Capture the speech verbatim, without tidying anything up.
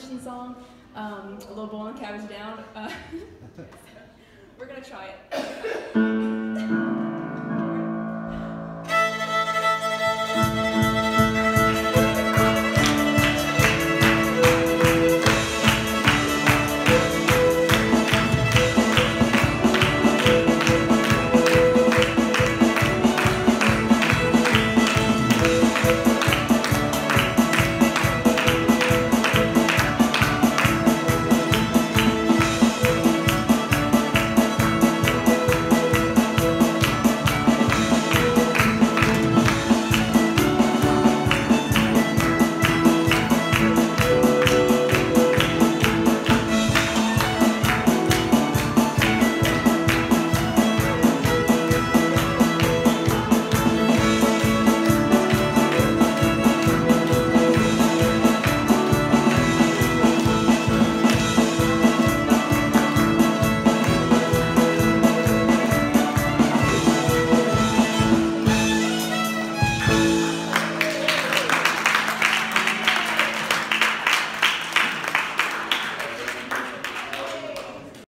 interesting song. Um, a little bowl and cabbage down. Uh, we're gonna try it.